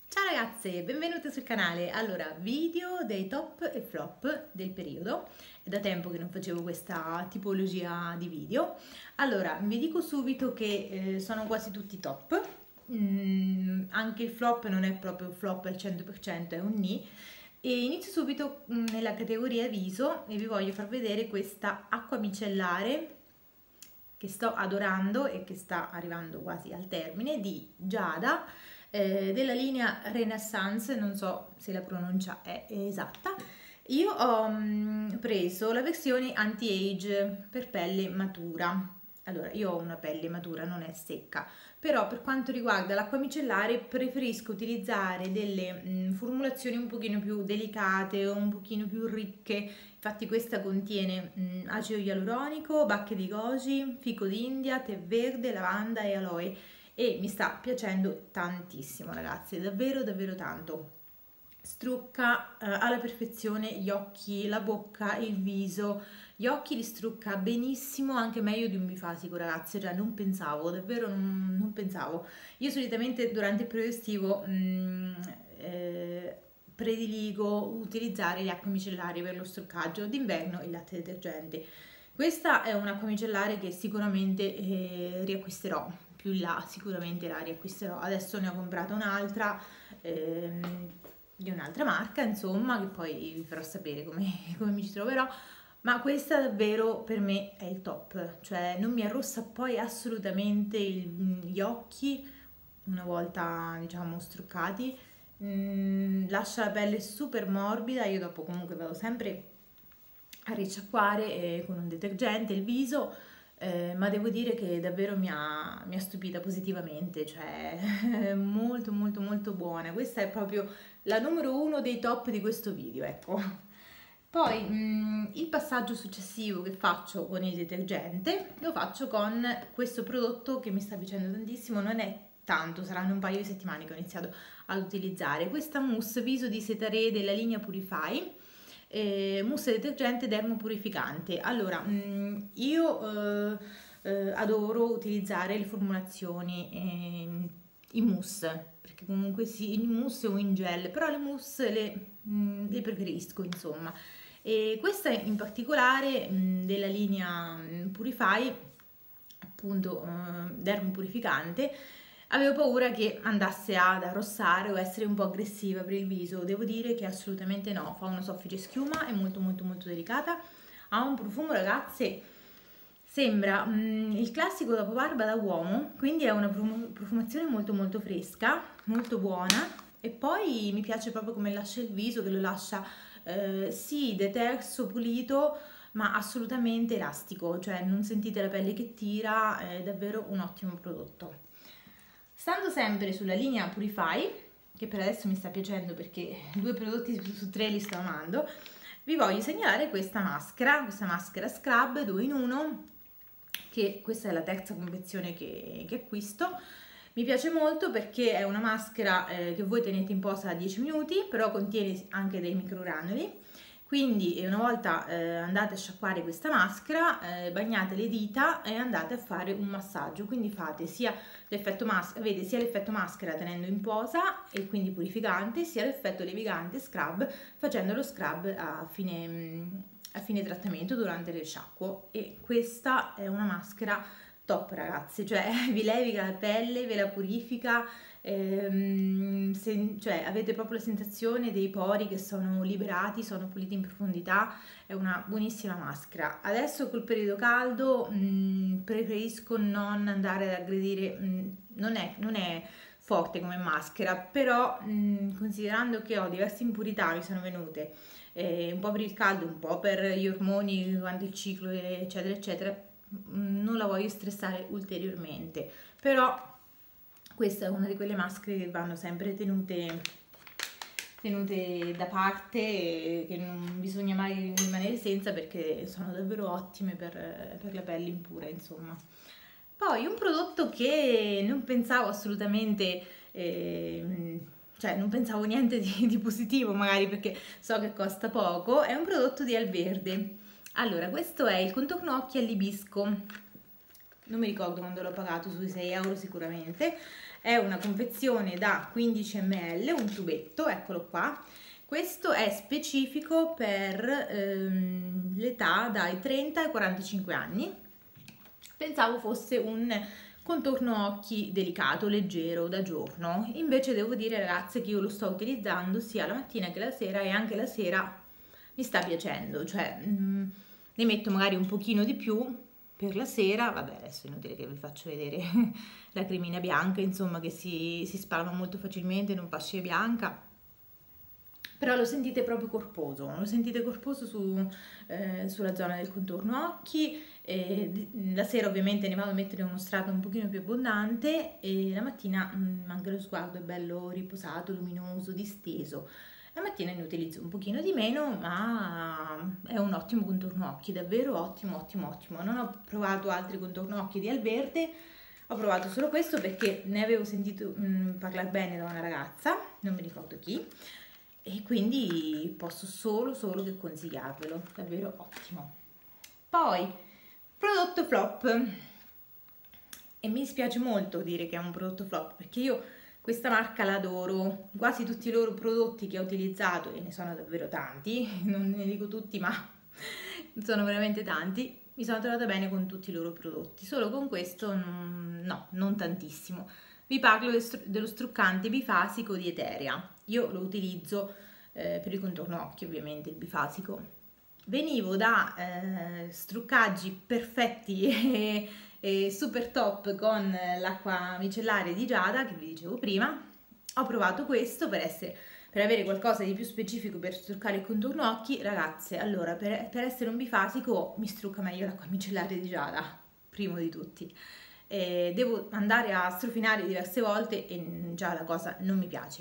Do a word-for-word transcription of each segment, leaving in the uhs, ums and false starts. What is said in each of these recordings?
Ciao ragazze, benvenute sul canale. Allora, video dei top e flop del periodo. È da tempo che non facevo questa tipologia di video. Allora, vi dico subito che eh, sono quasi tutti top. Mm, anche il flop non è proprio flop al cento per cento, è un ni. E inizio subito mm, nella categoria viso e vi voglio far vedere questa acqua micellare che sto adorando e che sta arrivando quasi al termine, di Giada, eh, della linea Renaissance, non so se la pronuncia è esatta. Io ho mh, preso la versione anti-age per pelle matura. Allora, io ho una pelle matura, non è secca, però per quanto riguarda l'acqua micellare preferisco utilizzare delle mh, formulazioni un pochino più delicate o un pochino più ricche. Infatti questa contiene mh, acido ialuronico, bacche di goji, fico d'India, tè verde, lavanda e aloe e mi sta piacendo tantissimo ragazzi, davvero davvero tanto. Strucca eh, alla perfezione gli occhi, la bocca, il viso. Gli occhi li strucca benissimo, anche meglio di un bifasico ragazzi, cioè non pensavo, davvero non, non pensavo. Io solitamente durante il periodo estivo mh, eh, prediligo utilizzare le acque micellari per lo struccaggio, d'inverno il latte detergente. Questa è un'acqua micellare che sicuramente eh, riacquisterò, più in là sicuramente la riacquisterò. Adesso ne ho comprata un'altra, ehm, di un'altra marca, insomma, che poi vi farò sapere come, come mi ci troverò. Ma questa davvero per me è il top, cioè non mi arrossa poi assolutamente il, gli occhi una volta diciamo struccati, mm, lascia la pelle super morbida. Io dopo comunque vado sempre a risciacquare eh, con un detergente il viso, eh, ma devo dire che davvero mi ha, mi ha stupita positivamente, cioè molto molto molto buona. Questa è proprio la numero uno dei top di questo video, ecco. Poi mh, il passaggio successivo che faccio con il detergente lo faccio con questo prodotto che mi sta piacendo tantissimo, non è tanto, saranno un paio di settimane che ho iniziato ad utilizzare questa mousse viso di Cetaré della linea Purify, eh, mousse detergente dermopurificante. Allora, mh, io eh, eh, adoro utilizzare le formulazioni eh, in mousse, perché comunque sì, in mousse o in gel, però le mousse le, mh, le preferisco insomma. E questa in particolare mh, della linea mh, Purify, appunto eh, dermopurificante, avevo paura che andasse ad arrossare o essere un po' aggressiva per il viso. Devo dire che assolutamente no, fa una soffice schiuma, è molto molto molto delicata, ha un profumo ragazze, sembra mm, il classico dopo barba da uomo, quindi è una profumazione molto molto fresca, molto buona, e poi mi piace proprio come lascia il viso, che lo lascia eh, sì deterso, pulito, ma assolutamente elastico, cioè non sentite la pelle che tira, è davvero un ottimo prodotto. Stando sempre sulla linea Purify, che per adesso mi sta piacendo perché due prodotti su tre li sto amando, vi voglio segnalare questa maschera, questa maschera scrub due in uno, che questa è la terza confezione che, che acquisto. Mi piace molto perché è una maschera eh, che voi tenete in posa dieci minuti, però contiene anche dei microgranuli. Quindi una volta eh, andate a sciacquare questa maschera, eh, bagnate le dita e andate a fare un massaggio. Quindi fate sia l'effetto maschera, vede, sia l'effetto maschera tenendo in posa e quindi purificante, sia l'effetto levigante scrub facendo lo scrub a fine, a fine trattamento durante il risciacquo. E questa è una maschera top ragazzi, cioè vi leviga la pelle, ve la purifica, ehm, se, cioè avete proprio la sensazione dei pori che sono liberati, sono puliti in profondità, è una buonissima maschera. Adesso col periodo caldo mh, preferisco non andare ad aggredire, mh, non, è, non è forte come maschera, però mh, considerando che ho diverse impurità mi sono venute, eh, un po' per il caldo, un po' per gli ormoni durante il ciclo eccetera eccetera, non la voglio stressare ulteriormente, però questa è una di quelle maschere che vanno sempre tenute, tenute da parte, che non bisogna mai rimanere senza perché sono davvero ottime per, per la pelle impura insomma. Poi un prodotto che non pensavo assolutamente eh, cioè non pensavo niente di, di positivo magari perché so che costa poco, è un prodotto di Alverde. Allora, questo è il contorno occhi all'ibisco, non mi ricordo quando l'ho pagato, sui sei euro sicuramente. è una confezione da quindici millilitri, un tubetto, eccolo qua. Questo è specifico per ehm, l'età dai trenta ai quarantacinque anni. Pensavo fosse un contorno occhi delicato, leggero, da giorno. Invece devo dire, ragazze, che io lo sto utilizzando sia la mattina che la sera, e anche la sera mi sta piacendo. Cioè, mh, ne metto magari un pochino di più per la sera. Vabbè, adesso è inutile che vi faccio vedere la cremina bianca, insomma, che si, si spalma molto facilmente, non fa scia bianca. Però lo sentite proprio corposo, lo sentite corposo su, eh, sulla zona del contorno occhi. E la sera ovviamente ne vado a mettere uno strato un pochino più abbondante, e la mattina mh, anche lo sguardo è bello riposato, luminoso, disteso. La mattina ne utilizzo un pochino di meno, ma è un ottimo contorno occhi, davvero ottimo, ottimo, ottimo. Non ho provato altri contorno occhi di Alverde, ho provato solo questo perché ne avevo sentito parlare bene da una ragazza, non mi ricordo chi, e quindi posso solo solo che consigliarvelo, davvero ottimo. Poi prodotto flop, e mi dispiace molto dire che è un prodotto flop perché io questa marca l'adoro. Quasi tutti i loro prodotti che ho utilizzato, e ne sono davvero tanti, non ne dico tutti ma sono veramente tanti, mi sono trovata bene con tutti i loro prodotti, solo con questo no, non tantissimo. Vi parlo dello struccante bifasico di Eterea. Io lo utilizzo eh, per il contorno occhi, ovviamente, il bifasico. Venivo da eh, struccaggi perfetti e, e super top con l'acqua micellaре di Giada, che vi dicevo prima. Ho provato questo per, essere, per avere qualcosa di più specifico per struccare il contorno occhi. Ragazze, allora, per, per essere un bifasico mi strucca meglio l'acqua micellaре di Giada, primo di tutti. Eh, devo andare a strofinare diverse volte e già la cosa non mi piace.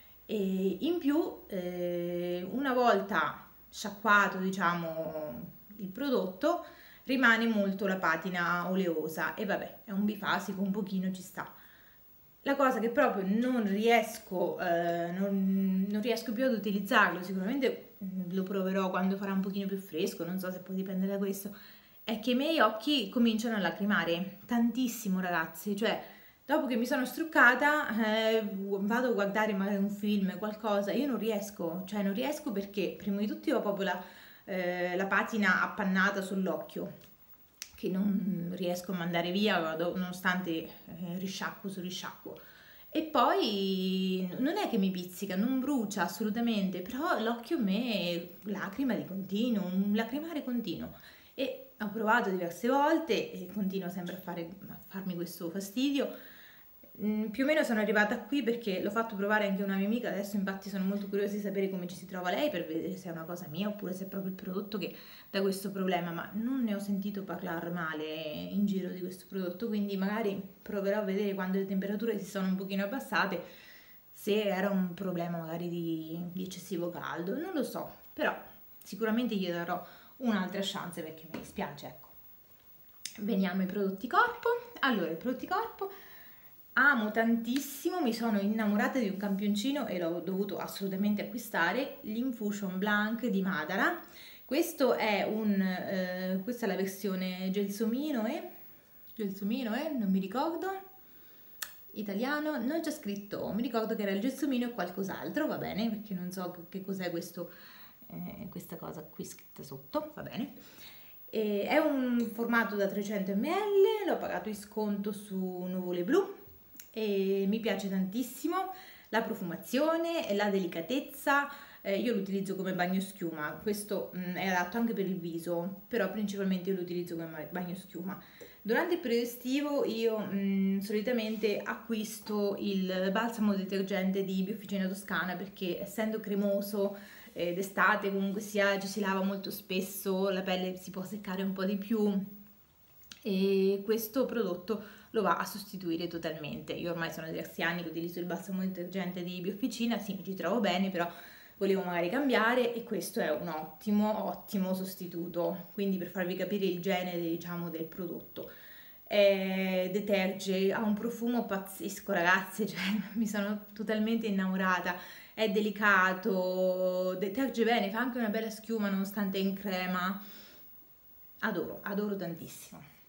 E in più eh, una volta sciacquato, diciamo, il prodotto, rimane molto la patina oleosa, e vabbè, è un bifasico, un pochino ci sta. La cosa che proprio non riesco eh, non, non riesco più ad utilizzarlo, sicuramente lo proverò quando farà un pochino più fresco, non so se può dipendere da questo, è che i miei occhi cominciano a lacrimare tantissimo, ragazzi. Cioè, dopo che mi sono struccata eh, vado a guardare magari un film, qualcosa, io non riesco, cioè non riesco perché prima di tutto ho proprio la, eh, la patina appannata sull'occhio, che non riesco a mandare via nonostante eh, risciacquo su risciacquo. E poi non è che mi pizzica, non brucia assolutamente, però l'occhio a me lacrima di continuo, un lacrimare continuo. E ho provato diverse volte e continuo sempre a, fare, a farmi questo fastidio. Mm, più o meno sono arrivata qui perché l'ho fatto provare anche una mia amica, adesso infatti sono molto curiosa di sapere come ci si trova lei, per vedere se è una cosa mia oppure se è proprio il prodotto che dà questo problema, ma non ne ho sentito parlare male in giro di questo prodotto, quindi magari proverò a vedere quando le temperature si sono un pochino abbassate se era un problema magari di, di eccessivo caldo, non lo so, però sicuramente gli darò un'altra chance perché mi dispiace, ecco. Veniamo ai prodotti corpo. Allora, i prodotti corpo amo tantissimo, mi sono innamorata di un campioncino e l'ho dovuto assolutamente acquistare, l'Infusion Blanc di Madara. Questo è un eh, questa è la versione gelsomino e gelsomino e non mi ricordo italiano, non c'è scritto, mi ricordo che era il gelsomino e qualcos'altro, va bene, perché non so che cos'è questo eh, questa cosa qui scritta sotto, va bene. E è un formato da trecento millilitri, l'ho pagato in sconto su Nuvole Blu e mi piace tantissimo la profumazione e la delicatezza. Eh, io lo utilizzo come bagno schiuma, questo mh, è adatto anche per il viso, però principalmente io lo utilizzo come bagno schiuma. Durante il periodo estivo io mh, solitamente acquisto il balsamo detergente di Biofficina Toscana perché essendo cremoso eh, d'estate comunque sia ci si lava molto spesso, la pelle si può seccare un po' di più e questo prodotto lo va a sostituire totalmente. Io ormai sono diversi anni che utilizzo il balsamo detergente di Biofficina, sì, mi ci trovo bene, però volevo magari cambiare e questo è un ottimo, ottimo sostituto, quindi per farvi capire il genere, diciamo, del prodotto. Eh, deterge, ha un profumo pazzesco, ragazzi, cioè mi sono totalmente innamorata, è delicato, deterge bene, fa anche una bella schiuma nonostante è in crema, adoro, adoro tantissimo.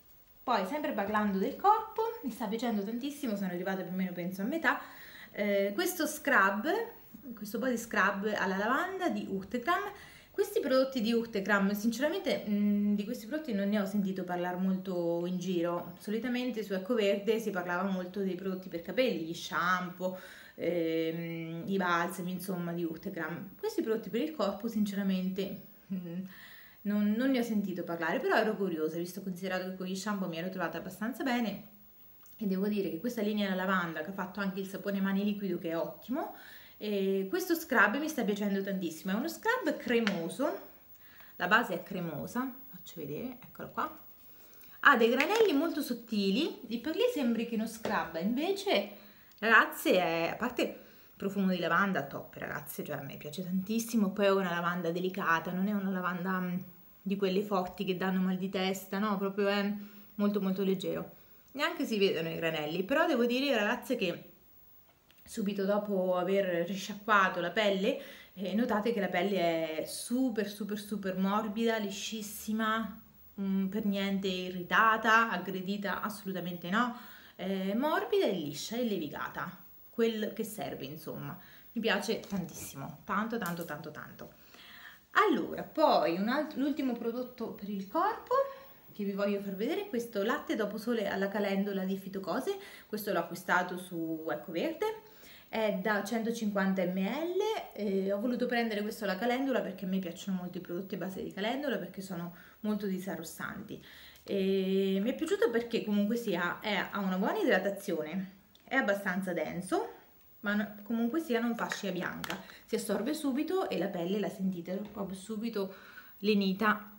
Poi sempre parlando del corpo, mi sta piacendo tantissimo, sono arrivata più o meno penso a metà, eh, questo scrub, questo body scrub alla lavanda di Urtekram. Questi prodotti di Urtekram, sinceramente mh, di questi prodotti non ne ho sentito parlare molto in giro. Solitamente su Ecoverde si parlava molto dei prodotti per capelli, gli shampoo, ehm, i balsami, insomma, di Urtekram. Questi prodotti per il corpo sinceramente mh, non, non ne ho sentito parlare, però ero curiosa, visto considerato che con gli shampoo mi ero trovata abbastanza bene, e devo dire che questa linea alla lavanda, che ha fatto anche il sapone mani liquido, che è ottimo, e questo scrub mi sta piacendo tantissimo. È uno scrub cremoso, la base è cremosa, faccio vedere, eccolo qua, ha dei granelli molto sottili, di per lì sembri che uno scrub, invece ragazze è, a parte il profumo di lavanda top ragazze, cioè a me piace tantissimo, poi è una lavanda delicata, non è una lavanda di quelle forti che danno mal di testa, no, proprio è molto molto leggero, neanche si vedono i granelli, però devo dire ragazze che subito dopo aver risciacquato la pelle, eh, notate che la pelle è super super super morbida, liscissima, mh, per niente irritata, aggredita, assolutamente no, eh, morbida e liscia e levigata, quel che serve insomma. Mi piace tantissimo, tanto tanto tanto tanto. Allora, poi l'ultimo prodotto per il corpo che vi voglio far vedere è questo latte dopo sole alla calendola di Fitocose. Questo l'ho acquistato su Ecoverde, è da centocinquanta millilitri, eh, ho voluto prendere questo alla calendula perché a me piacciono molto i prodotti a base di calendula, perché sono molto disarrossanti. E mi è piaciuto perché comunque sia, è, ha una buona idratazione, è abbastanza denso, ma no, comunque sia non fa scia bianca, si assorbe subito e la pelle la sentite proprio subito lenita.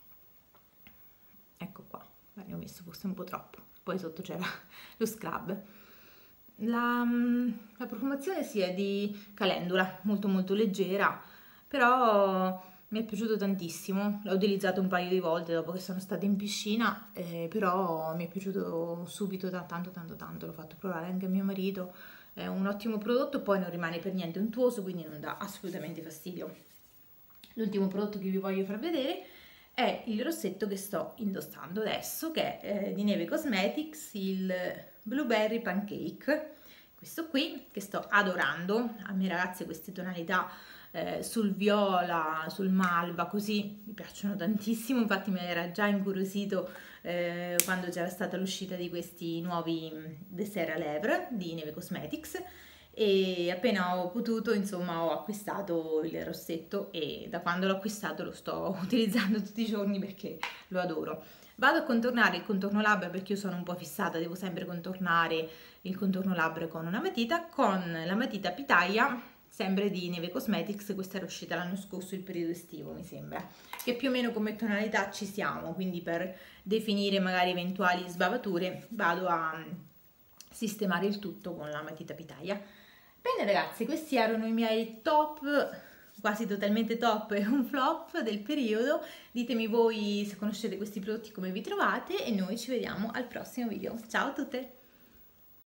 Ecco qua, ne ho messo forse un po' troppo, poi sotto c'era lo scrub. La, la profumazione sì è di calendula, molto molto leggera, però mi è piaciuto tantissimo, l'ho utilizzato un paio di volte dopo che sono stata in piscina, eh, però mi è piaciuto subito da tanto tanto tanto, l'ho fatto provare anche a mio marito, è un ottimo prodotto, poi non rimane per niente untuoso, quindi non dà assolutamente fastidio. L'ultimo prodotto che vi voglio far vedere è il rossetto che sto indossando adesso, che è eh, di Neve Cosmetics, il Blueberry Pancake, questo qui che sto adorando. A me ragazze queste tonalità eh, sul viola, sul malva, così mi piacciono tantissimo, infatti mi era già incuriosito eh, quando c'era stata l'uscita di questi nuovi dessert à lèvres di Neve Cosmetics, e appena ho potuto insomma ho acquistato il rossetto e da quando l'ho acquistato lo sto utilizzando tutti i giorni perché lo adoro. Vado a contornare il contorno labbra perché io sono un po' fissata, devo sempre contornare il contorno labbra con una matita, con la matita Pitaya, sempre di Neve Cosmetics. Questa era uscita l'anno scorso, il periodo estivo mi sembra, che più o meno come tonalità ci siamo, quindi per definire magari eventuali sbavature vado a sistemare il tutto con la matita Pitaya. Bene ragazzi, questi erano i miei top, quasi totalmente top e un flop del periodo. Ditemi voi se conoscete questi prodotti come vi trovate e noi ci vediamo al prossimo video. Ciao a tutte!